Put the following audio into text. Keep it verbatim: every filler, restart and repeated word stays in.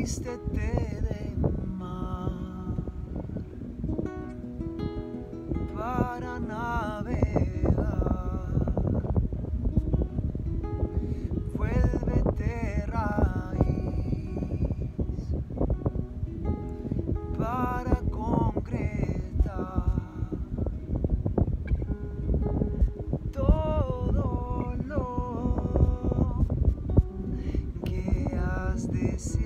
vístete de mar para navegar, vuélvete raíz para concretar todo lo que has deseado.